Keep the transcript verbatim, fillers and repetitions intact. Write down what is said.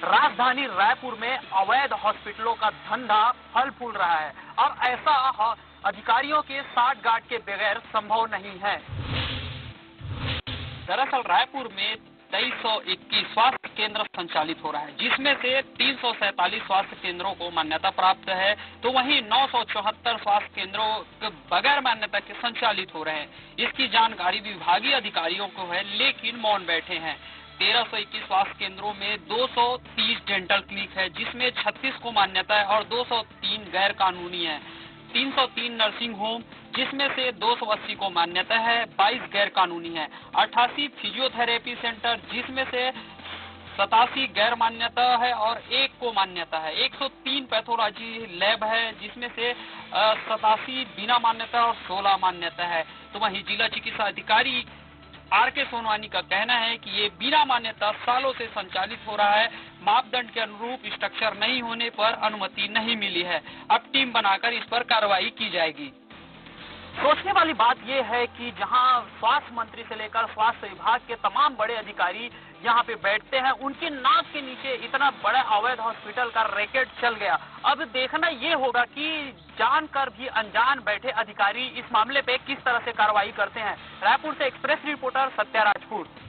राजधानी रायपुर में अवैध हॉस्पिटलों का धंधा फल फूल रहा है और ऐसा अधिकारियों के साठ गांठ के बगैर संभव नहीं है। दरअसल रायपुर में तेईस सौ इक्कीस स्वास्थ्य केंद्र संचालित हो रहा है, जिसमें से तीन सौ सैतालीस स्वास्थ्य केंद्रों को मान्यता प्राप्त है, तो वहीं नौ सौ चौहत्तर स्वास्थ्य केंद्रों बगैर मान्यता के संचालित हो रहे हैं। इसकी जानकारी विभागीय अधिकारियों को है, लेकिन मौन बैठे हैं। तेरह सौ इक्कीस स्वास्थ्य केंद्रों में दो सौ तीस डेंटल क्लिनिक है, जिसमें छत्तीस को मान्यता है और दो सौ तीन गैर कानूनी है। तीन सौ तीन नर्सिंग होम, जिसमें से दो सौ अस्सी को मान्यता है, बाईस गैर कानूनी है। अट्ठासी फिजियोथेरेपी सेंटर, जिसमें से सतासी गैर मान्यता है और एक को मान्यता है। एक सौ तीन पैथोलॉजी लैब है, जिसमें से सतासी बिना मान्यता और सोलह मान्यता है। तो वहीं जिला चिकित्सा अधिकारी आर के सोनवानी का कहना है कि ये बिना मान्यता सालों से संचालित हो रहा है। मापदंड के अनुरूप स्ट्रक्चर नहीं होने पर अनुमति नहीं मिली है। अब टीम बनाकर इस पर कार्रवाई की जाएगी। सोचने वाली बात यह है कि जहां स्वास्थ्य मंत्री से लेकर स्वास्थ्य विभाग के तमाम बड़े अधिकारी यहां पे बैठते हैं, उनकी नाक के नीचे इतना बड़ा अवैध हॉस्पिटल का रैकेट चल गया। अब देखना यह होगा कि जानकर भी अनजान बैठे अधिकारी इस मामले पे किस तरह से कार्रवाई करते हैं। रायपुर से एक्सप्रेस रिपोर्टर सत्या राजपूत।